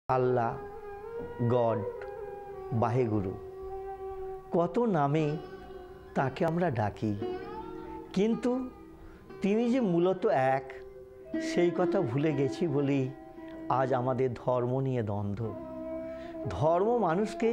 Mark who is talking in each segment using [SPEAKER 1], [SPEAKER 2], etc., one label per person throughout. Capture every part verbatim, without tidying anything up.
[SPEAKER 1] আল্লাহ, god, বাহেগুরু, কত নামে তাকে আমরা ডাকি, কিন্তু তিনি যে মূলত এক সেই কথা ভুলে গেছি বলেই আজ আমাদের ধর্ম নিয়ে দ্বন্দ্ব। ধর্ম মানুষকে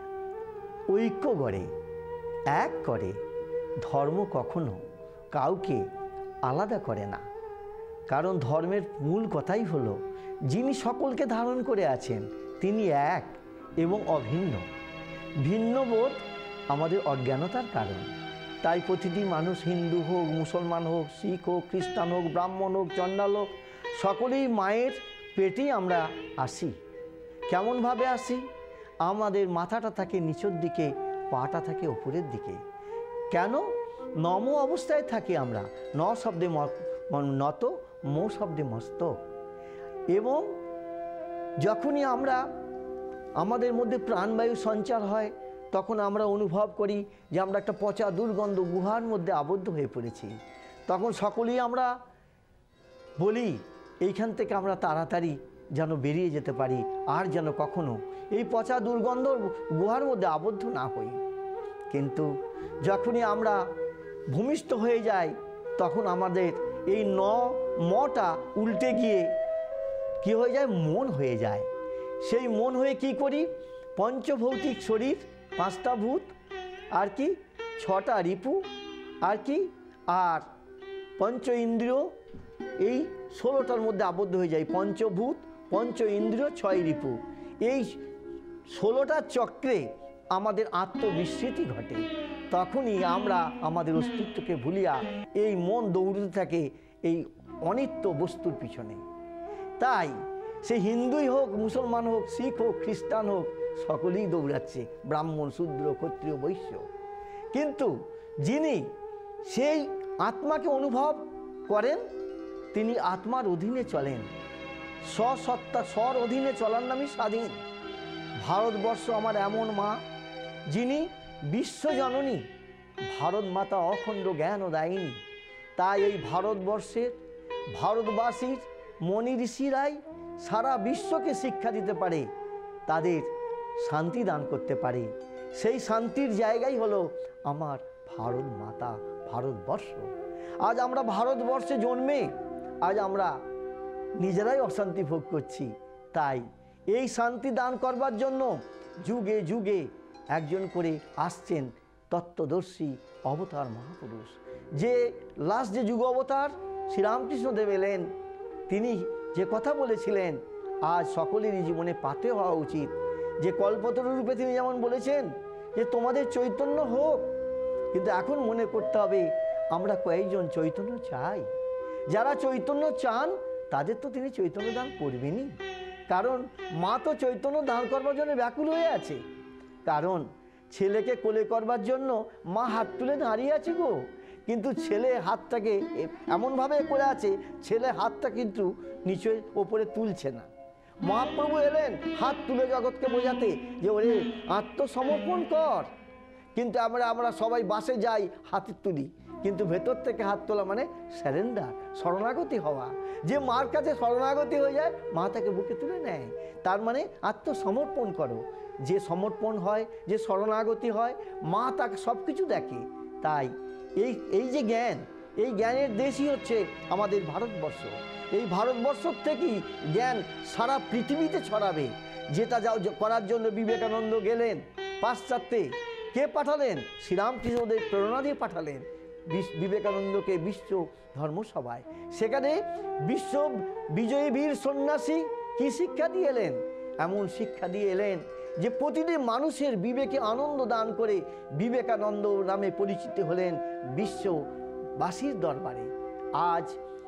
[SPEAKER 1] ঐক্য করে, এক করে। ধর্ম কখনো কাউকে আলাদা করে না, কারণ ধর্মের মূল কথাই হলো যিনি সকলকে ধারণ করে আছেন তিনি এক এবং অভিন্ন। ভিন্ন বোধ আমাদের অজ্ঞানতার কারণ। তাই প্রতিটি মানুষ, হিন্দু হোক, মুসলমান হোক, শিখ হোক, খ্রিস্টান হোক, ব্রাহ্মণ হোক, চণ্ডাল হোক, সকলেই মায়ের পেটেই আমরা আসি। কেমনভাবে আসি? আমাদের মাথাটা থাকে নিচের দিকে, পাটা থাকে ওপরের দিকে। কেন? নম অবস্থায় থাকি আমরা। ন শব্দে নত, মো শব্দে মস্তক। এবং যখনই আমরা আমাদের মধ্যে প্রাণবায়ু সঞ্চার হয় তখন আমরা অনুভব করি যে আমরা একটা পচা দুর্গন্ধ গুহার মধ্যে আবদ্ধ হয়ে পড়েছি। তখন সকলেই আমরা বলি এইখান থেকে আমরা তাড়াতাড়ি যেন বেরিয়ে যেতে পারি, আর যেন কখনো এই পচা দুর্গন্ধ গুহার মধ্যে আবদ্ধ না হই। কিন্তু যখনই আমরা ভূমিষ্ঠ হয়ে যাই তখন আমাদের এই ন মটা উল্টে গিয়ে কি হয়ে যায়? মন হয়ে যায়। সেই মন হয়ে কি করি? পঞ্চভৌতিক শরীর, পাঁচটা ভূত, আর কি ছটা রিপু, আর কি আর পঞ্চ ইন্দ্রিয়, এই ষোলোটার মধ্যে আবদ্ধ হয়ে যায়। পঞ্চভূত, পঞ্চ ইন্দ্রিয়, ছয় রিপু, এই ষোলোটা চক্রে আমাদের আত্মবিস্মৃতি ঘটে। তখনই আমরা আমাদের অস্তিত্বকে ভুলিয়া এই মন দৌড়তে থাকে এই অনিত্য বস্তুর পিছনে। তাই সে হিন্দুই হোক, মুসলমান হোক, শিখ হোক, খ্রিস্টান হোক, সকলেই দৌড়াচ্ছে, ব্রাহ্মণ, শূদ্র, ক্ষত্রিয়, বৈশ্য। কিন্তু যিনি সেই আত্মাকে অনুভব করেন তিনি আত্মার অধীনে চলেন। স্বসত্তা, স্বর অধীনে চলার নামই স্বাধীন। ভারতবর্ষ আমার এমন মা যিনি বিশ্বজননী, ভারত মাতা অখণ্ড জ্ঞান ও দায়িনী। তাই এই ভারতবর্ষের ভারতবাসীর মনি ঋষিরাই সারা বিশ্বকে শিক্ষা দিতে পারে, তাদের শান্তি দান করতে পারে। সেই শান্তির জায়গাই হলো আমার ভারত মাতা, ভারতবর্ষ। আজ আমরা ভারতবর্ষে জন্মে আজ আমরা নিজেরাই অশান্তি ভোগ করছি। তাই এই শান্তি দান করবার জন্য যুগে যুগে একজন করে আসছেন তত্ত্বদর্শী অবতার মহাপুরুষ। যে লাস্ট যে যুগ অবতার শ্রীরামকৃষ্ণদেব এলেন, তিনি যে কথা বলেছিলেন আজ সকলেরই জীবনে পাতে হওয়া উচিত। যে কল্পতরু রূপে তিনি যেমন বলেছেন যে তোমাদের চৈতন্য হোক, কিন্তু এখন মনে করতে হবে আমরা কয়েকজন চৈতন্য চাই। যারা চৈতন্য চান তাদের তো তিনি চৈতন্য দান করবেনই, কারণ মা তো চৈতন্য দান করবার জন্য ব্যাকুল হয়ে আছে। কারণ ছেলেকে কোলে করবার জন্য মা হাত তুলে দাঁড়িয়ে আছে গো, কিন্তু ছেলে হাতটাকে এমনভাবে করে আছে, ছেলে হাতটা কিন্তু নিচে ওপরে তুলছে না। মহাপ্রভু এলেন হাত তুলে জগৎকে বোঝাতে যে ওরে আত্মসমর্পণ কর। কিন্তু আমরা আমরা সবাই বাসে যাই, হাতে তুলি, কিন্তু ভেতর থেকে হাত তোলা মানে স্যারেন্ডার, শরণাগতি হওয়া। যে মার কাছে শরণাগতি হয়ে যায় মা তাকে বুকে তুলে নেয়, তার মানে আত্মসমর্পণ করো। যে সমর্পণ হয়, যে শরণাগতি হয়, মা তাকে সব কিছু দেখে। তাই এই এই যে জ্ঞান, এই জ্ঞানের দেশই হচ্ছে আমাদের ভারতবর্ষ। এই ভারতবর্ষ থেকেই জ্ঞান সারা পৃথিবীতে ছড়াবে। যেটা যাও করার জন্য বিবেকানন্দ গেলেন পাশ্চাত্যে। কে পাঠালেন? শ্রীরামকৃষ্ণদেব প্রেরণা দিয়ে পাঠালেন বিবেকানন্দকে বিশ্ব ধর্মসভায়। সেখানে বিশ্ব বিজয়ী বীর সন্ন্যাসী কি শিক্ষা দিয়ে এলেন? এমন শিক্ষা দিয়ে এলেন যে প্রতিটি মানুষের বিবেকে আনন্দ দান করে বিবেকানন্দ নামে পরিচিত হলেন বিশ্ববাসীর দরবারে। আজ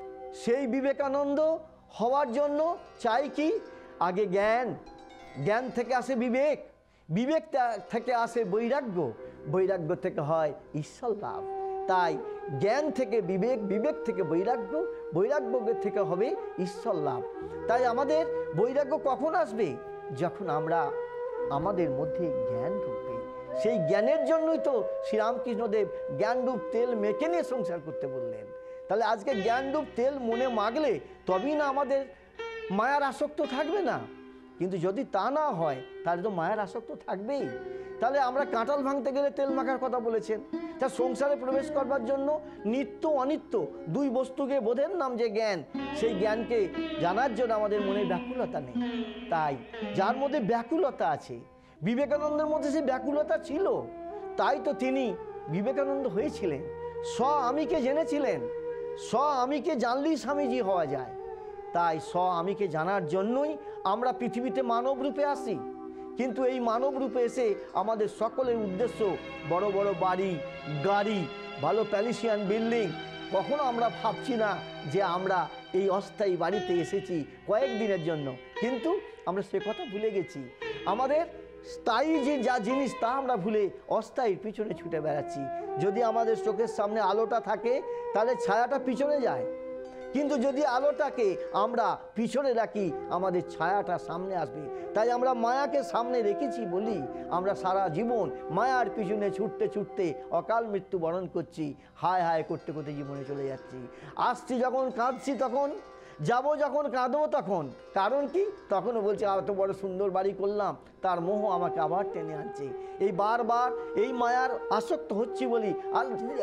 [SPEAKER 1] সেই বিবেকানন্দ হওয়ার জন্য চাই কি? আগে জ্ঞান, জ্ঞান থেকে আসে বিবেক, বিবেক থেকে আসে বৈরাগ্য, বৈরাগ্য থেকে হয় ঈশ্বর লাভ। তাই জ্ঞান থেকে বিবেক, বিবেক থেকে বৈরাগ্য, বৈরাগ্য থেকে হবে ঈশ্বর লাভ। তাই আমাদের বৈরাগ্য কখন আসবে? যখন আমরা আমাদের মধ্যে জ্ঞান ঢুকবে। সেই জ্ঞানের জন্যই তো শ্রীরামকৃষ্ণদেব জ্ঞানরূপ তেল মেখে নিয়ে সংসার করতে বললেন। তাহলে আজকে জ্ঞানরূপ তেল মনে মাগলে তবেই না আমাদের মায়ার আসক্ত থাকবে না। কিন্তু যদি তা না হয় তাহলে তো মায়ার আসক্ত থাকবেই। তাহলে আমরা কাঁঠাল ভাঙতে গেলে তেল মাখার কথা বলেছেন। তা সংসারে প্রবেশ করবার জন্য নিত্য অনিত্য দুই বস্তুকে বোধের নাম যে জ্ঞান, সেই জ্ঞানকে জানার জন্য আমাদের মনে ব্যাকুলতা নেই। তাই যার মধ্যে ব্যাকুলতা আছে, বিবেকানন্দের মধ্যে সেই ব্যাকুলতা ছিল, তাই তো তিনি বিবেকানন্দ হয়েছিলেন। স্ব আমিকে জেনেছিলেন। স্ব আমিকে জানলেই স্বামীজি হওয়া যায়। তাই স্ব আমিকে জানার জন্যই আমরা পৃথিবীতে মানব রূপে আসি। কিন্তু এই মানব রূপে এসে আমাদের সকলের উদ্দেশ্য বড় বড় বাড়ি, গাড়ি, ভালো প্যালেসিয়ান বিল্ডিং। কখনো আমরা ভাবছি না যে আমরা এই অস্থায়ী বাড়িতে এসেছি কয়েকদিনের জন্য, কিন্তু আমরা সে কথা ভুলে গেছি। আমাদের স্থায়ী যে যা জিনিস তা আমরা ভুলে অস্থায়ীর পিছনে ছুটে বেড়াচ্ছি। যদি আমাদের চোখের সামনে আলোটা থাকে তাহলে ছায়াটা পিছনে যায়, কিন্তু যদি আলোটাকে আমরা পিছনে রাখি আমাদের ছায়াটা সামনে আসবে। তাই আমরা মায়াকে সামনে রেখেছি বলি আমরা সারা জীবন মায়ার পিছনে ছুটতে ছুটতে অকাল মৃত্যু বরণ করছি, হায় হায় করতে করতে জীবনে চলে যাচ্ছি। আসছি যখন কাঁদছি তখন, যাব যখন কাঁদবো তখন। কারণ কি? তখনও বলছে এত বড় সুন্দর বাড়ি করলাম, তার মোহ আমাকে আবার টেনে আনছে। এই বারবার এই মায়ার আসক্ত হচ্ছি বলি আর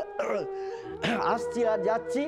[SPEAKER 1] আসছি আর যাচ্ছি।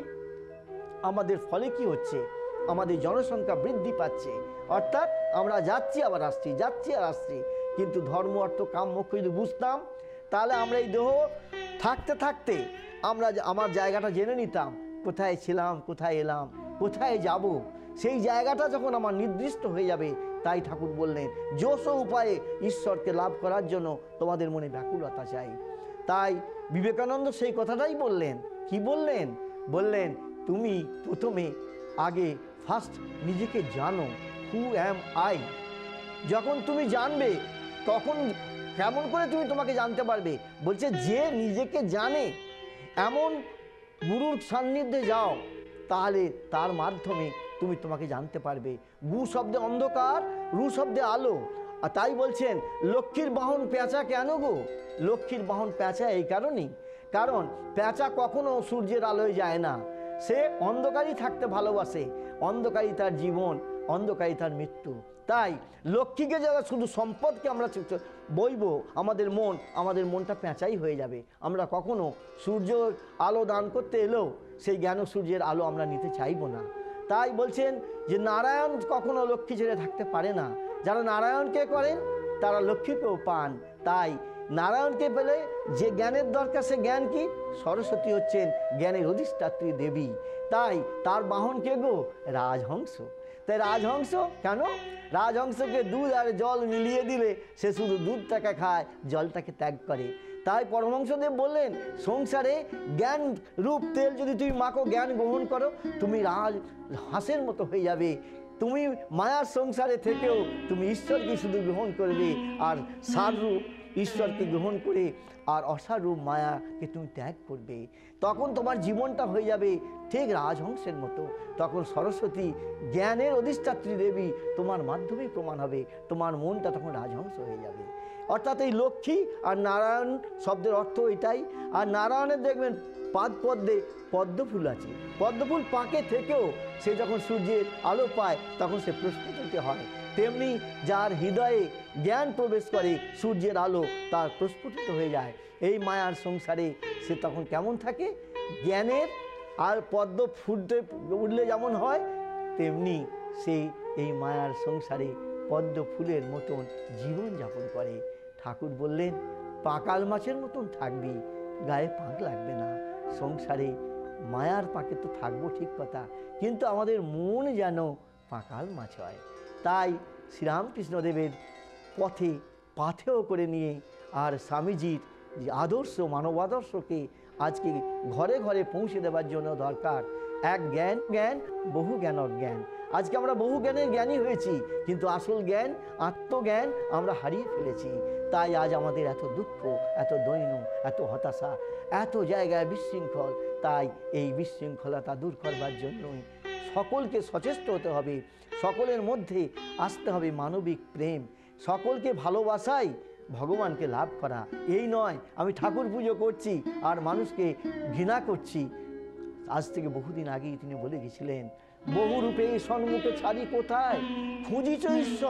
[SPEAKER 1] আমাদের ফলে কি হচ্ছে? আমাদের জনসংখ্যা বৃদ্ধি পাচ্ছে, অর্থাৎ আমরা যাচ্ছি আবার আসছি, যাচ্ছি আর আসছি। কিন্তু ধর্ম অর্থ কাম মোক্ষ যদি বুঝতাম তাহলে আমরা এই দেহ থাকতে থাকতে আমরা আমার জায়গাটা জেনে নিতাম, কোথায় ছিলাম, কোথায় এলাম, কোথায় যাব। সেই জায়গাটা যখন আমার নির্দিষ্ট হয়ে যাবে, তাই ঠাকুর বললেন যশ উপায়ে ঈশ্বরকে লাভ করার জন্য তোমাদের মনে ব্যাকুলতা চাই। তাই বিবেকানন্দ সেই কথাটাই বললেন। কি বললেন? বললেন তুমি প্রথমে আগে ফার্স্ট নিজেকে জানো, হু অ্যাম আই। যখন তুমি জানবে তখন কেমন করে তুমি তোমাকে জানতে পারবে? বলছে যে নিজেকে জানে এমন গুরুর সান্নিধ্যে যাও, তাহলে তার মাধ্যমে তুমি তোমাকে জানতে পারবে। গু শব্দে অন্ধকার, রু শব্দে আলো। আর তাই বলছেন লক্ষ্মীর বাহন পেঁচা কেন গো? লক্ষ্মীর বাহন পেঁচা এই কারণেই, কারণ পেঁচা কখনো সূর্যের আলোয় যায় না, সে অন্ধকারই থাকতে ভালোবাসে। অন্ধকারই তার জীবন, অন্ধকারই তার মৃত্যু। তাই লক্ষ্মীকে যারা শুধু সম্পদকে আমরা বইব, আমাদের মন আমাদের মনটা পেঁচাই হয়ে যাবে। আমরা কখনো সূর্যের আলো দান করতে এলেও সেই জ্ঞান সূর্যের আলো আমরা নিতে চাইব না। তাই বলছেন যে নারায়ণ কখনো লক্ষ্মী ছেড়ে থাকতে পারে না। যারা নারায়ণকে করেন তারা লক্ষ্মীকেও পান। তাই নারায়ণকে পেলে যে জ্ঞানের দরকার, সে জ্ঞান কি? সরস্বতী হচ্ছেন জ্ঞানের অধিষ্ঠাত্রী দেবী। তাই তার বাহন কে গো? রাজহংস। তাই রাজহংস কেন? রাজহংসকে দুধ আর জল মিলিয়ে দিলে সে শুধু দুধটাকে খায়, জলটাকে ত্যাগ করে। তাই পরমহংসদেব বললেন সংসারে জ্ঞান রূপ তেল যদি তুমি মাখো, জ্ঞান গ্রহণ করো, তুমি রাজ হাঁসের মতো হয়ে যাবে। তুমি মায়ার সংসারে থেকেও তুমি ঈশ্বরকে শুধু গ্রহণ করবে, আর সাররূপ ঈশ্বরকে গ্রহণ করে আর অসারূপ মায়াকে তুমি ত্যাগ করবে। তখন তোমার জীবনটা হয়ে যাবে ঠিক রাজহংসের মতো। তখন সরস্বতী জ্ঞানের অধিষ্ঠাত্রী দেবী তোমার মাধ্যমেই প্রমাণ হবে, তোমার মনটা তখন রাজহংস হয়ে যাবে। অর্থাৎ এই লক্ষ্মী আর নারায়ণ শব্দের অর্থ এটাই। আর নারায়ণের দেখবেন পাদ পদ্মে পদ্ম ফুল আছে, পদ্ম ফুল পাকে থেকেও সে যখন সূর্যের আলো পায় তখন সে প্রস্ফুটিত হয়। তেমনি যার হৃদয়ে জ্ঞান প্রবেশ করে, সূর্যের আলো তার প্রস্ফুটিত হয়ে যায়। এই মায়ার সংসারে সে তখন কেমন থাকে? জ্ঞানের আর পদ্ম ফুটতে উঠলে যেমন হয়, তেমনি সে এই মায়ার সংসারে পদ্ম ফুলের মতন জীবনযাপন করে। ঠাকুর বললেন পাকাল মাছের মতন থাকবি, গায়ে পাক লাগবে না। সংসারে মায়ার পাকে তো থাকবো ঠিক কথা, কিন্তু আমাদের মন যেন পাকাল মাছ হয়। তাই শ্রীরামকৃষ্ণদেবের পথে পাথেয় করে নিয়ে আর স্বামীজির যে আদর্শ, মানবাদর্শকে আজকে ঘরে ঘরে পৌঁছে দেওয়ার জন্য দরকার এক জ্ঞান জ্ঞান বহু জ্ঞান অজ্ঞান। আজকে আমরা বহু জ্ঞানের জ্ঞানী হয়েছি, কিন্তু আসল জ্ঞান আত্মজ্ঞান আমরা হারিয়ে ফেলেছি। তাই আজ আমাদের এত দুঃখ, এত দৈন্য, এত হতাশা, এত জায়গায় বিশৃঙ্খল। তাই এই বিশৃঙ্খলতা দূর করবার জন্যই সকলকে সচেষ্ট হতে হবে, সকলের মধ্যে আসতে হবে মানবিক প্রেম, সকলকে ভালোবাসাই ভগবানকে লাভ করা। এই নয় আমি ঠাকুর পুজো করছি আর মানুষকে ঘৃণা করছি। আজ থেকে বহুদিন আগেই তিনি বলে গেছিলেন বহুরূপে সন্মুখে ছাড়ি কোথায় খুঁজিছ ঈশ্বর,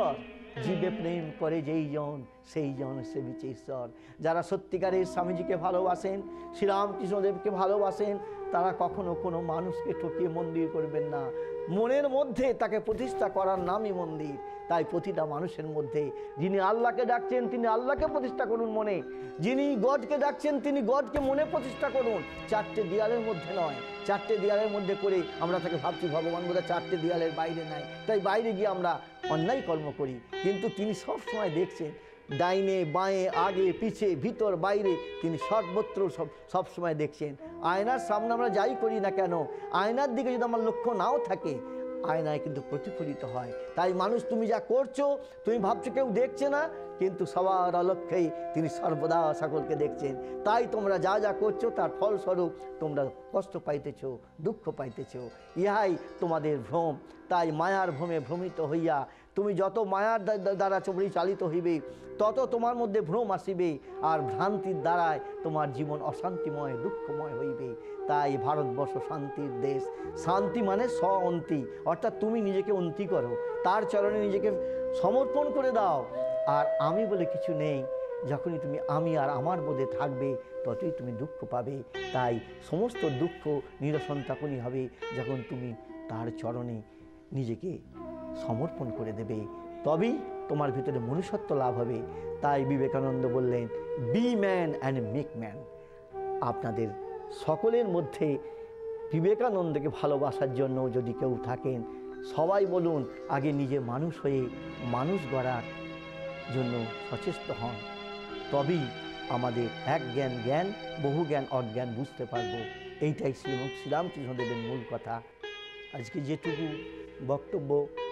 [SPEAKER 1] জীবে প্রেম করে যেই জন সেই জন সেবিছে ঈশ্বর। যারা সত্যিকারের স্বামীজিকে ভালোবাসেন, শ্রীরামকৃষ্ণদেবকে ভালোবাসেন, তারা কখনো কোনো মানুষকে ঠকিয়ে মন্দির করবেন না। মনের মধ্যে তাকে প্রতিষ্ঠা করার নামই মন্দির। তাই প্রতিটা মানুষের মধ্যে যিনি আল্লাহকে ডাকছেন তিনি আল্লাহকে প্রতিষ্ঠা করুন মনে, যিনি গডকে ডাকছেন তিনি গডকে মনে প্রতিষ্ঠা করুন, চারটে দেয়ালের মধ্যে নয়। চারটে দেয়ালের মধ্যে করে আমরা তাকে ভাবছি ভগবান বোধহয় চারটে দেয়ালের বাইরে নাই, তাই বাইরে গিয়ে আমরা অন্যায় কর্ম করি। কিন্তু তিনি সব সময় দেখছেন, ডাইনে বাঁয়ে আগে পিছে ভিতর বাইরে তিনি সর্বত্র সব সব সময় দেখছেন। আয়নার সামনে আমরা যাই করি না কেন, আয়নার দিকে যদি আমার লক্ষ্য নাও থাকে, আয়নায় কিন্তু প্রতিফলিত হয়। তাই মানুষ তুমি যা করছো তুমি ভাবছো কেউ দেখছে না, কিন্তু সবার অলক্ষ্যেই তিনি সর্বদা সকলকে দেখছেন। তাই তোমরা যা যা করছো তার ফলস্বরূপ তোমরা কষ্ট পাইতেছ, দুঃখ পাইতেছ, ইহাই তোমাদের ভ্রম। তাই মায়ার ভ্রমে ভ্রমিত হইয়া তুমি যত মায়ার দ্বারা পরিচালিত হইবে তত তোমার মধ্যে ভ্রম আসিবে, আর ভ্রান্তির দ্বারায় তোমার জীবন অশান্তিময় দুঃখময় হইবে। তাই ভারতবর্ষ শান্তির দেশ। শান্তি মানে স্ব অন্তি, অর্থাৎ তুমি নিজেকে অন্তি করো, তার চরণে নিজেকে সমর্পণ করে দাও। আর আমি বলে কিছু নেই, যখনই তুমি আমি আর আমার মধ্যে থাকবে ততই তুমি দুঃখ পাবে। তাই সমস্ত দুঃখ নিরসন তখনই হবে যখন তুমি তার চরণে নিজেকে সমর্পণ করে দেবে, তবেই তোমার ভিতরে মনুষ্যত্ব লাভ হবে। তাই বিবেকানন্দ বললেন, be man and make man. আপনাদের সকলের মধ্যে বিবেকানন্দকে ভালোবাসার জন্য যদি কেউ থাকেন, সবাই বলুন আগে নিজে মানুষ হয়ে মানুষ গড়ার জন্য সচেষ্ট হন, তবেই আমাদের এক জ্ঞান জ্ঞান, বহু জ্ঞান অজ্ঞান বুঝতে পারবো। এইটাই শ্রীমৎ শ্রীরামকৃষ্ণদেবের মূল কথা। আজকে যেটুকু বক্তব্য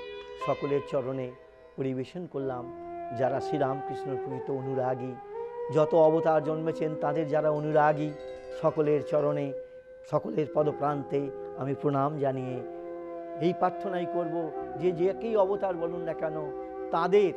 [SPEAKER 1] সকলের চরণে পরিবেশন করলাম, যারা শ্রীরামকৃষ্ণের প্রকৃত অনুরাগী, যত অবতার জন্মেছেন তাদের যারা অনুরাগী, সকলের চরণে সকলের পদপ্রান্তে আমি প্রণাম জানিয়ে এই প্রার্থনাই করব যে যেকেই অবতার বলুন না কেন, তাদের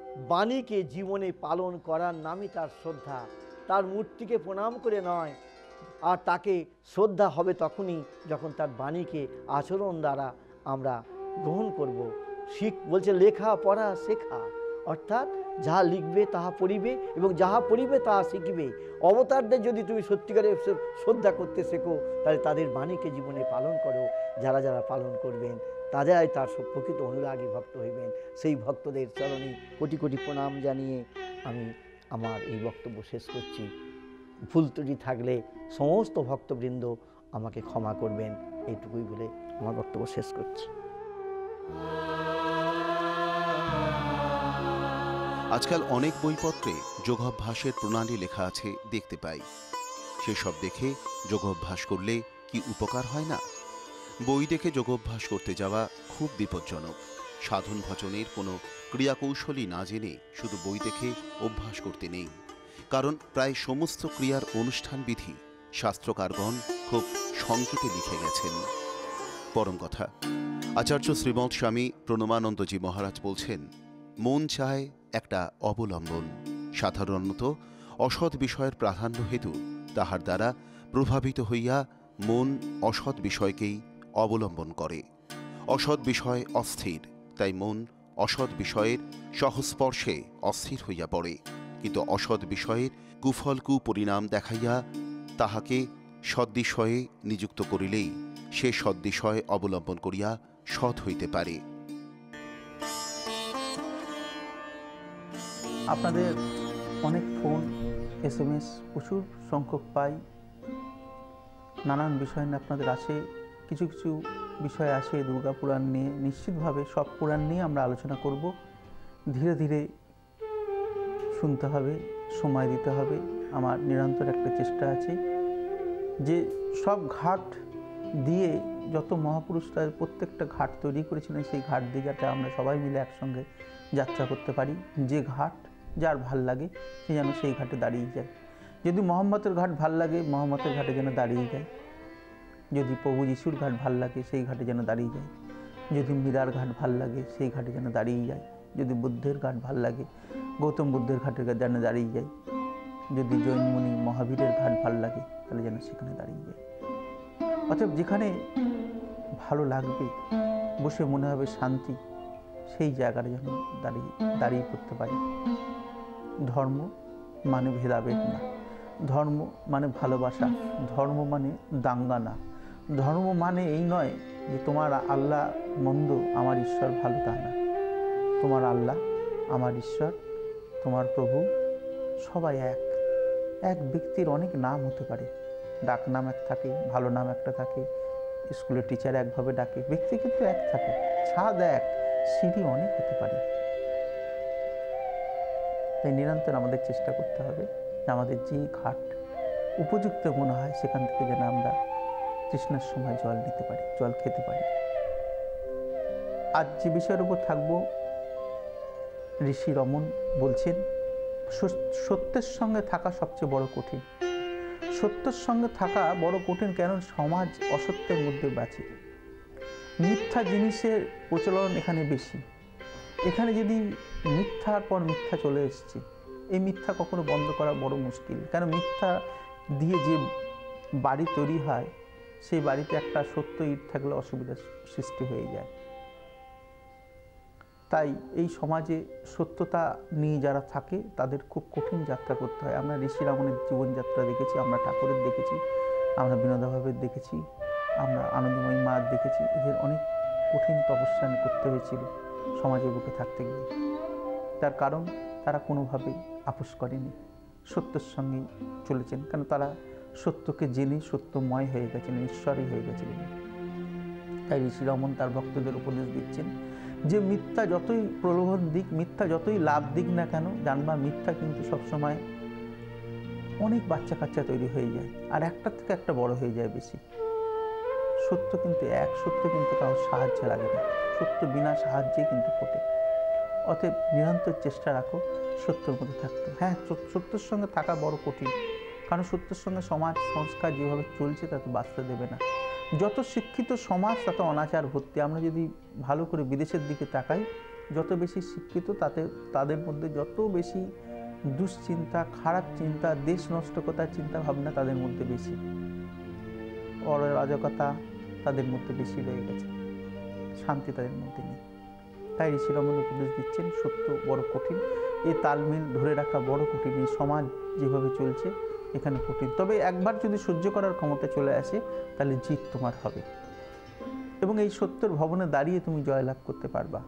[SPEAKER 1] বাণীকে জীবনে পালন করার নামই তার শ্রদ্ধা। তার মূর্তিকে প্রণাম করে নয়, আর তাকে শ্রদ্ধা হবে তখনই যখন তার বাণীকে আচরণ দ্বারা আমরা গ্রহণ করব। শিখ বলছে লেখা পড়া শেখা, অর্থাৎ যাহা লিখবে তাহা পড়িবে এবং যাহা পড়িবে তাহা শিখিবে। অবতারদের যদি তুমি সত্যিকারে শ্রদ্ধা করতে শেখো, তাহলে তাদের বাণীকে জীবনে পালন করো। যারা যারা পালন করবেন তারাই তার প্রকৃত অনুরাগী ভক্ত হইবেন। সেই ভক্তদের চরণে কোটি কোটি প্রণাম জানিয়ে আমি আমার এই বক্তব্য শেষ করছি। ভুল ত্রুটি থাকলে সমস্ত ভক্তবৃন্দ আমাকে ক্ষমা করবেন, এইটুকুই বলে আমার বক্তব্য শেষ করছি।
[SPEAKER 2] আজকাল অনেক বইপত্রে যোগাভ্যাসের প্রণালী লেখা আছে দেখতে পাই। সেসব দেখে যোগাভ্যাস করলে কি উপকার হয় না? বই দেখে যোগাভ্যাস করতে যাওয়া খুব বিপজ্জনক। সাধন ভজনের কোনো ক্রিয়াকৌশলী না জেনে শুধু বই দেখে অভ্যাস করতে নেই, কারণ প্রায় সমস্ত ক্রিয়ার অনুষ্ঠান বিধি শাস্ত্রকারগণ খুব সংক্ষেপে লিখে গেছেন। পরম কথা, আচার্য শ্রীমৎ স্বামী প্রণমানন্দজি মহারাজ বলছেন, মন চায় একটা অবলম্বন। সাধারণত অসৎ বিষয়ের প্রাধান্য হেতু তাহার দ্বারা প্রভাবিত হইয়া মন অসৎ বিষয়কেই অবলম্বন করে। অসৎ বিষয় অস্থির, তাই মন অসৎ বিষয়ের সহস্পর্শে অস্থির হইয়া পড়ে। কিন্তু অসৎ বিষয়ের কুফল কুপরিণাম দেখাইয়া তাহাকে সদ্বিষয়ে নিযুক্ত করিলেই সে সদ্বিষয় অবলম্বন করিয়া সৎ হইতে পারে।
[SPEAKER 3] আপনাদের অনেক ফোন, এস এম এস প্রচুর সংখ্যক পাই। নানান বিষয় নিয়ে আপনাদের আসে, কিছু কিছু বিষয় আসে দুর্গা পুরাণ নিয়ে। নিশ্চিতভাবে সব পুরাণ নিয়ে আমরা আলোচনা করব। ধীরে ধীরে শুনতে হবে, সময় দিতে হবে। আমার নিরন্তর একটা চেষ্টা আছে যে সব ঘাট দিয়ে, যত মহাপুরুষরা প্রত্যেকটা ঘাট তৈরি করেছিলেন সেই ঘাট দিয়ে যাতে আমরা সবাই মিলে একসঙ্গে যাত্রা করতে পারি। যে ঘাট যার ভাল লাগে সে যেন সেই ঘাটে দাঁড়িয়ে যায়। যদি মহম্মতের ঘাট ভাল লাগে, মহম্মতের ঘাটে যেন দাঁড়িয়ে যায়। যদি প্রভু যিশুর ঘাট ভাল লাগে সেই ঘাটে যেন দাঁড়িয়ে যায়। যদি মীরার ঘাট ভাল লাগে সেই ঘাটে যেন দাঁড়িয়ে যায়। যদি বুদ্ধের ঘাট ভাল লাগে গৌতম বুদ্ধের ঘাটের যেন দাঁড়িয়ে যায়। যদি জৈনমুনি মহাবীরের ঘাট ভাল লাগে তাহলে যেন সেখানে দাঁড়িয়ে যায়। অতএব যেখানে ভালো লাগবে, বসে মনে হবে শান্তি, সেই জায়গাটা যেন দাঁড়িয়ে দাঁড়িয়ে পড়তে পারি। ধর্ম মানে ভেদাভেদ না, ধর্ম মানে ভালোবাসা, ধর্ম মানে দাঙ্গা না, ধর্ম মানে এই নয় যে তোমার আল্লাহ মন্দ আমার ঈশ্বর ভালো, তা না। তোমার আল্লাহ আমার ঈশ্বর তোমার প্রভু সবাই এক। এক ব্যক্তির অনেক নাম হতে পারে, ডাক নাম এক থাকে, ভালো নাম একটা থাকে, স্কুলের টিচার একভাবে ডাকে, ব্যক্তি কিন্তু এক থাকে, ছাদ এক, সিঁড়ি অনেক হতে পারে। তাই নিরন্তর আমাদের চেষ্টা করতে হবে যে আমাদের যে ঘাট উপযুক্ত মনে হয় সেখান থেকে যেন আমরা তৃষ্ণার সময় জল নিতে পারি, জল খেতে পারি। আজ যে বিষয়ের উপর থাকবো, ঋষি রমন বলছেন সত্যের সঙ্গে থাকা সবচেয়ে বড় কঠিন। সত্যের সঙ্গে থাকা বড় কঠিন, কেন সমাজ অসত্যের মধ্যে বাঁচে। মিথ্যা জিনিসের প্রচলন এখানে বেশি। এখানে যদি মিথ্যার পর মিথ্যা চলে এসছে, এই মিথ্যা কখনো বন্ধ করা বড় মুশকিল। কেন মিথ্যা দিয়ে যে বাড়ি তৈরি হয়, সেই বাড়িতে একটা সত্য ইট থাকলে অসুবিধার সৃষ্টি হয়ে যায়। তাই এই সমাজে সত্যতা নিয়ে যারা থাকে তাদের খুব কঠিন যাত্রা করতে হয়। আমরা ঋষি রমনের জীবনযাত্রা দেখেছি, আমরা ঠাকুরের দেখেছি, আমরা বিনোদাভাবের দেখেছি, আমরা আনন্দময়ী মার দেখেছি। এদের অনেক কঠিন তপস্যা করতে হয়েছিল সমাজের বুকে থাকতে গিয়ে। তার কারণ তারা কোনোভাবেই আপোষ করেনি, সত্যের সঙ্গেই চলেছেন। কারণ তারা সত্যকে জেনে সত্যময় হয়ে গেছিলেন, ঈশ্বরই হয়ে গেছিলেন। তাই ঋষি রমন তার ভক্তদের উপদেশ দিচ্ছেন যে মিথ্যা যতই প্রলোভন দিক, মিথ্যা যতই লাভ দিক না কেন, জানবা মিথ্যা কিন্তু সবসময় অনেক বাচ্চা কাচ্চা তৈরি হয়ে যায়, আর একটা থেকে একটা বড় হয়ে যায় বেশি। সত্য কিন্তু এক, সত্য কিন্তু কারোর সাহায্য লাগে না, সত্য বিনা সাহায্যে কিন্তু ফোটে। অতএব নিরন্তর চেষ্টা রাখো সত্যের মধ্যে থাকতে। হ্যাঁ, সত্যের সঙ্গে থাকা বড় কঠিন, কারণ সত্যের সঙ্গে সমাজ সংস্কার যেভাবে চলছে তাতে বাঁচতে দেবে না। যত শিক্ষিত সমাজ তত অনাচার ভর্তি। আমরা যদি ভালো করে বিদেশের দিকে তাকাই, যত বেশি শিক্ষিত তাতে তাদের মধ্যে যত বেশি দুশ্চিন্তা, খারাপ চিন্তা, দেশ নষ্টকতার চিন্তা ভাবনা তাদের মধ্যে বেশি, অরাজকতা তাদের মধ্যে বেশি রয়ে গেছে, শান্তি তাদের মধ্যে নেই। তাই ঋষি রমন উপদেশ দিচ্ছেন সত্য বড় কঠিন, এই তালমিল ধরে রাখা বড় কঠিন। এই সমাজ যেভাবে চলছে এখানে কঠিন, তবে একবার যদি সহ্য করার ক্ষমতা চলে আসে তাহলে জিত তোমার হবে, এবং এই সত্যের ভবনে দাঁড়িয়ে তুমি জয়লাভ করতে পারবা।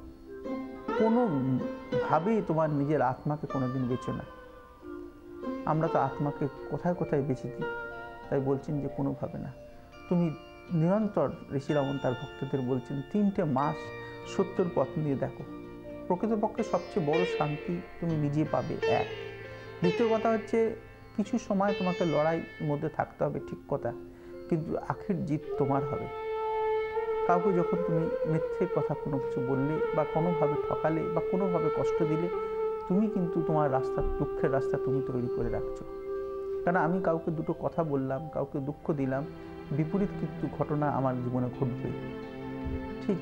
[SPEAKER 3] কোনোভাবেই তোমার নিজের আত্মাকে কোনোদিন বেচো না। আমরা তো আত্মাকে কোথায় কোথায় বেচে দিই, তাই বলছেন যে কোনোভাবে না। তুমি নিরন্তর, ঋষি রমন তার ভক্তদের বলছেন, তিনটে মাস সত্যের পথ নিয়ে দেখো, প্রকৃতপক্ষে সবচেয়ে বড় শান্তি তুমি নিজে পাবে। এক, দ্বিতীয় কথা হচ্ছে কিছু সময় তোমাকে লড়াইয়ের মধ্যে থাকতে হবে, ঠিক কথা, কিন্তু আখির জিত তোমার হবে। কাউকে যখন তুমি মিথ্যে কথা কোনো কিছু বললে বা কোনোভাবে ঠকালে বা কোনোভাবে কষ্ট দিলে, তুমি কিন্তু তোমার রাস্তা, দুঃখের রাস্তা তুমি তৈরি করে রাখছো। কারণ আমি কাউকে দুটো কথা বললাম, কাউকে দুঃখ দিলাম, বিপরীত কিন্তু ঘটনা আমার জীবনে ঘটবে, ঠিক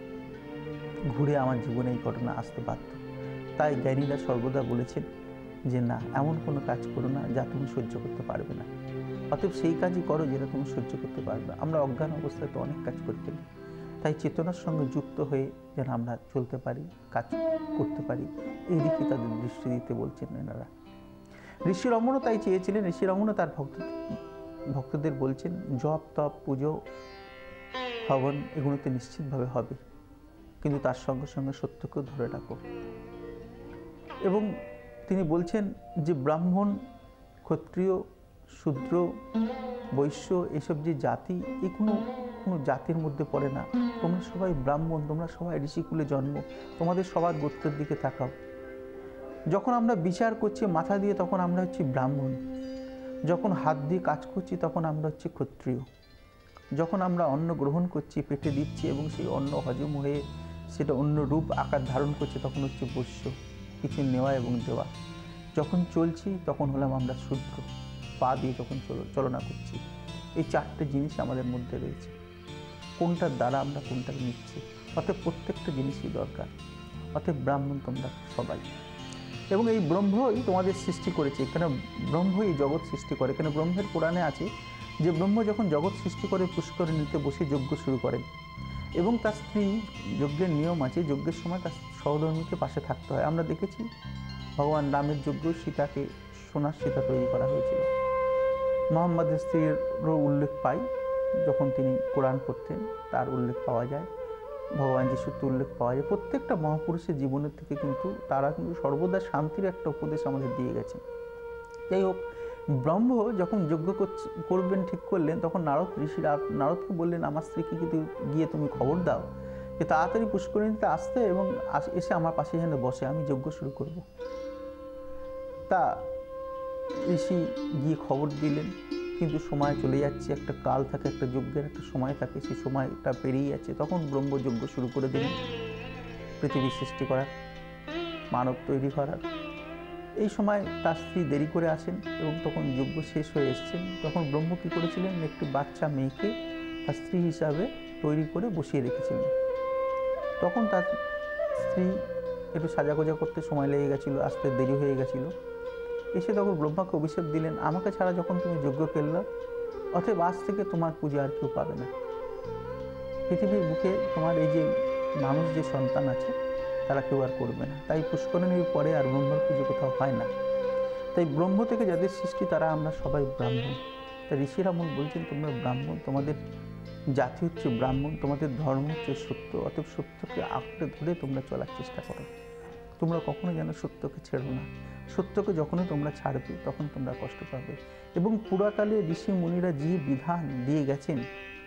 [SPEAKER 3] ঘুরে আমার জীবনে এই ঘটনা আসতে বাধ্য। তাই জ্ঞানীরা সর্বদা বলেছেন যে না, এমন কোনো কাজ করো না যা তুমি সহ্য করতে পারবে না। অতএব সেই কাজই করো যেটা তুমি সহ্য করতে পারবে। আমরা অজ্ঞান অবস্থায় তো অনেক কাজ করে ফেলি, তাই চেতনার সঙ্গে যুক্ত হয়ে যেন আমরা চলতে পারি, কাজ করতে পারি, এই দিকে তাদের দৃষ্টি দিতে বলছেন এনারা। ঋষি রমনও তাই চেয়েছিলেন। ঋষি রমনও তার ভক্ত ভক্তদের বলছেন জপ, তপ, পুজো, হবন এগুলোতে নিশ্চিতভাবে হবে, কিন্তু তার সঙ্গে সঙ্গে সত্যকেও ধরে রাখো। এবং তিনি বলছেন যে ব্রাহ্মণ, ক্ষত্রিয়, শূদ্র, বৈশ্য এসব যে জাতি, এই কোনো কোনো জাতির মধ্যে পড়ে না। তোমরা সবাই ব্রাহ্মণ, তোমরা সবাই ঋষিকুলে জন্ম, তোমাদের সবার গোত্রের দিকে তাকাও। যখন আমরা বিচার করছি মাথা দিয়ে, তখন আমরা হচ্ছি ব্রাহ্মণ। যখন হাত দিয়ে কাজ করছি তখন আমরা হচ্ছি ক্ষত্রিয়। যখন আমরা অন্ন গ্রহণ করছি, পেটে দিচ্ছি এবং সেই অন্ন হজম হয়ে সেটা অন্য রূপ আকার ধারণ করছে, তখন হচ্ছে বৈশ্য, কিছু নেওয়া এবং দেওয়া। যখন চলছি তখন হলাম আমরা শূদ্র, পা দিয়ে যখন চল চলনা করছি। এই চারটে জিনিস আমাদের মধ্যে রয়েছে, কোনটার দ্বারা আমরা কোনটাকে নিচ্ছি। অতএব প্রত্যেকটা জিনিসই দরকার। অতএব ব্রাহ্মণ তোমরা সবাই, এবং এই ব্রহ্মই তোমাদের সৃষ্টি করেছে। এখানে ব্রহ্মই জগৎ সৃষ্টি করে। এখানে ব্রহ্মের পুরাণে আছে যে ব্রহ্ম যখন জগৎ সৃষ্টি করে পুষ্করিণীতে বসে যজ্ঞ শুরু করেন, এবং তার স্ত্রী, যজ্ঞের নিয়ম আছে, যজ্ঞের সময় তার সহধর্মীকে পাশে থাকতে হয়। আমরা দেখেছি ভগবান রামের যজ্ঞ সীতাকে সোনার সীতা তৈরি করা হয়েছিল। মোহাম্মদের স্ত্রীরও উল্লেখ পাই, যখন তিনি কোরআন পড়তেন তার উল্লেখ পাওয়া যায়, ভগবান যিশুর তো উল্লেখ পাওয়া যায়। প্রত্যেকটা মহাপুরুষের জীবনের থেকে কিন্তু তারা কিন্তু সর্বদা শান্তির একটা উপদেশ আমাদের দিয়ে গেছেন। যাই হোক, ব্রহ্ম যখন যজ্ঞ করবেন ঠিক করলেন, তখন নারদ ঋষি নারদকে বললেন, আমার স্ত্রীকে কিন্তু গিয়ে তুমি খবর দাও যে তাড়াতাড়ি পুষ্করিণীতে আসতে এবং এসে আমার পাশে যেন বসে, আমি যজ্ঞ শুরু করব। তা ঋষি গিয়ে খবর দিলেন, কিন্তু সময় চলে যাচ্ছে, একটা কাল থাকে, একটা যজ্ঞের একটা সময় থাকে, সেই সময়টা পেরিয়ে যাচ্ছে। তখন ব্রহ্ম যজ্ঞ শুরু করে দিলেন, পৃথিবী সৃষ্টি করার, মানব তৈরি করার। এই সময় তার স্ত্রী দেরি করে আসেন এবং তখন যজ্ঞ শেষ হয়ে এসছেন। তখন ব্রহ্ম কী করেছিলেন, একটি বাচ্চা মেয়েকে তার স্ত্রী হিসাবে তৈরি করে বসিয়ে রেখেছিলেন। তখন তার স্ত্রী একটু সাজাগোজা করতে সময় লেগে গেছিলো, আসতে দেরি হয়ে গেছিলো। এসে তখন ব্রহ্মাকে অভিশাপ দিলেন, আমাকে ছাড়া যখন তুমি যজ্ঞ করলে, অতএব আজ থেকে তোমার পূজা আর কেউ পাবে না। পৃথিবীর বুকে তোমার এই যে মানুষ যে সন্তান আছে তারা কেউ আর করবে না। তাই পুষ্করিণীর পরে আর ব্রহ্মার পুজো কোথাও হয় না। তাই ব্রহ্ম থেকে যাদের সৃষ্টি তারা আমরা সবাই ব্রাহ্মণ। তাই ঋষিরা মূল বলছেন, তোমরা ব্রাহ্মণ, তোমাদের জাতি হচ্ছে ব্রাহ্মণ, তোমাদের ধর্ম হচ্ছে সত্য, অতএব সত্যকে আঁকড়ে ধরে তোমরা চলার চেষ্টা করো। তোমরা কখনো যেন সত্যকে ছেড়ো না। সত্যকে যখনই তোমরা ছাড়বে তখন তোমরা কষ্ট পাবে। এবং পুরাকালে ঋষি মুনিরা যে বিধান দিয়ে গেছেন,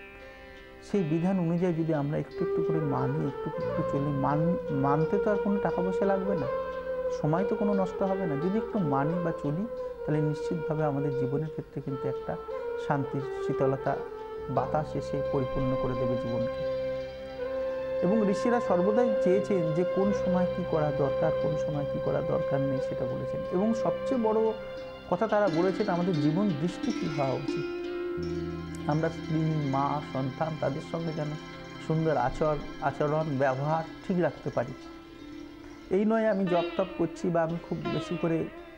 [SPEAKER 3] সেই বিধান অনুযায়ী যদি আমরা একটু একটু করে মানি, একটু একটু চলি, মান মানতে তো আর কোনো টাকা পয়সা লাগবে না, সময় তো কোনো নষ্ট হবে না। যদি একটু মানি বা চলি, তাহলে নিশ্চিতভাবে আমাদের জীবনের ক্ষেত্রে কিন্তু একটা শান্তির শীতলতা বাতাস এসে পরিপূর্ণ করে দেবে জীবনকে। এবং ঋষিরা সর্বদাই চেয়েছেন যে কোন সময় কি করা দরকার, কোন সময় কি করা দরকার নেই সেটা বলেছেন। এবং সবচেয়ে বড় কথা তারা বলেছেন, আমাদের জীবন দৃষ্টি কী হওয়া উচিত। আমরা স্ত্রী, মা, সন্তান তাদের সঙ্গে যেন সুন্দর আচর আচরণ ব্যবহার ঠিক রাখতে পারি। এই নয় আমি জপ তপ করছি বা আমি খুব বেশি করে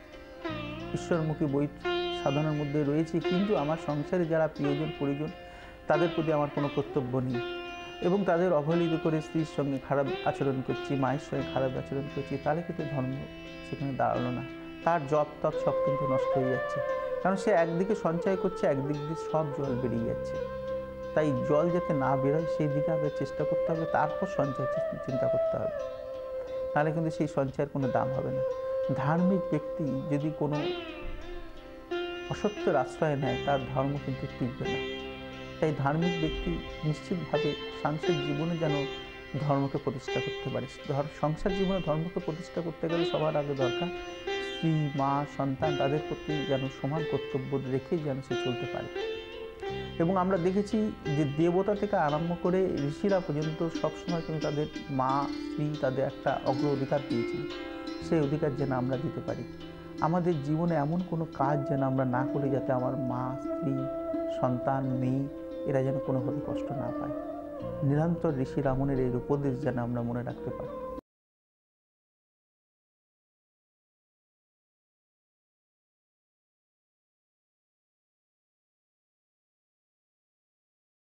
[SPEAKER 3] ঈশ্বরমুখী বই সাধনার মধ্যে রয়েছি, কিন্তু আমার সংসারে যারা প্রিয়জন পরিজন তাদের প্রতি আমার কোনো কর্তব্য নেই এবং তাদের অবহেলিত করে স্ত্রীর সঙ্গে খারাপ আচরণ করছি, মায়ের সঙ্গে খারাপ আচরণ করছি, তাহলে কিন্তু ধর্ম সেখানে দাঁড়ালো না। তার জপ তপ সব কিন্তু নষ্ট হয়ে যাচ্ছে, কারণ সে একদিকে সঞ্চয় করছে, একদিক দিয়ে সব জল বেরিয়ে যাচ্ছে। তাই জল যাতে না বেরোয় সেই দিকে আগে চেষ্টা করতে হবে, তারপর সঞ্চয় চিন্তা করতে হবে, তাহলে কিন্তু সেই সঞ্চয়ের কোনো দাম হবে না। ধার্মিক ব্যক্তি যদি কোনো অসত্যের আশ্রয় নেয়, তার ধর্ম কিন্তু টিকবে না। তাই ধার্মিক ব্যক্তি নিশ্চিতভাবে সংসার জীবনে যেন ধর্মকে প্রতিষ্ঠা করতে পারে। সংসার জীবনে ধর্মকে প্রতিষ্ঠা করতে গেলে সবার আগে দরকার স্ত্রী, মা, সন্তান তাদের প্রতি যেন সমান কর্তব্য রেখে যেন সে চলতে পারে। এবং আমরা দেখেছি যে দেবতা থেকে আরম্ভ করে ঋষিরা পর্যন্ত সবসময় কিন্তু তাদের মা, স্ত্রী তাদের একটা অগ্র অধিকার দিয়েছিল। সেই অধিকার যেন আমরা দিতে পারি। আমাদের জীবনে এমন কোনো কাজ যেন আমরা না করি যাতে আমার মা, স্ত্রী, সন্তান, মেয়ে এরা যেন কোনোভাবে কষ্ট না পায়। নিরন্তর ঋষি রামনের এই উপদেশ যেন আমরা মনে রাখতে পারি।